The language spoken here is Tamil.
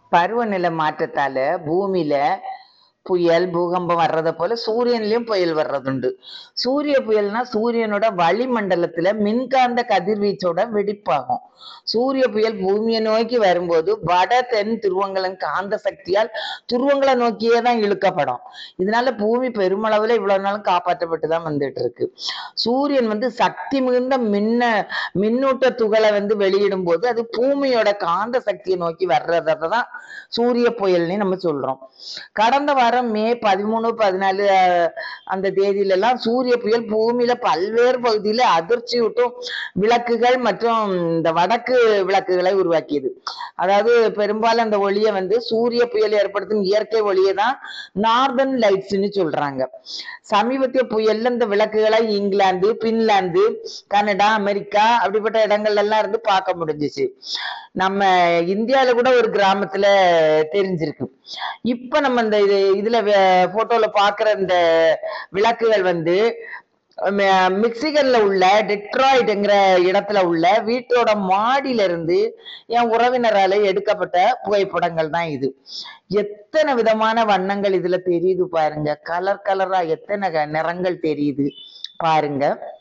பருவநிலை மாற்றத்தால பூமியில புயல், பூகம்பம் வர்றத போல சூரியன்லயும் புயல் வர்றதுண்டு. சூரிய புயல்னா சூரியனோட வளிமண்டலத்துல மின்காந்த கதிர்வீச்சோட வெடிப்பாகும். சூரிய புயல் பூமியை நோக்கி வரும்போது வட தென் துருவங்களின் காந்த சக்தியால் துருவங்களை நோக்கியே தான் இழுக்கப்படும். இதனால பூமி பெருமளவுல இவ்வளவு நாளும் காப்பாற்றப்பட்டு தான் வந்துட்டு இருக்கு. சூரியன் சக்தி மிகுந்த மின்னூட்ட துகளை வெளியிடும் போது அது பூமியோட காந்த சக்தியை நோக்கி வர்றதான் சூரிய புயல்னு நம்ம சொல்றோம். கடந்த வாரம் மே 13, 14 அந்த தேதியில எல்லாம் சூரிய புயல் பூமியில பல்வேறு பகுதியில அதிர்ச்சியூட்டும் விளக்குகள் மற்றும் இந்த வடக்கு விளக்குகளை உருவாக்கியது. அதாவது பெரும்பாலும் அந்த ஒளியை சூரிய புயல் ஏற்படுத்தும் இயற்கை ஒளியை தான் நார்தர்ன் லைட்ஸ்ன்னு சொல்றாங்க. சமீபத்திய புயல்ல இந்த விளக்குகளை இங்கிலாந்து, பின்லாந்து, கனடா, அமெரிக்கா அப்படிப்பட்ட இடங்கள்ல எல்லாம் இருந்து பார்க்க முடிஞ்சிச்சு. நம்ம இந்தியாவில கூட ஒரு கிராமத்துல தெரிஞ்சிருக்கு. இப்ப நம்ம இந்த இதுல போட்டோல பாக்குற இந்த விளக்குகள் மிக்சிகன்ல உள்ள டெட்ராய்டுங்கிற இடத்துல உள்ள வீட்டோட மாடியில இருந்து என் உறவினரால எடுக்கப்பட்ட புகைப்படங்கள் தான் இது. எத்தனை விதமான வண்ணங்கள் இதுல தெரியுது பாருங்க. கலர் கலரா எத்தனை நிறங்கள் தெரியுது பாருங்க.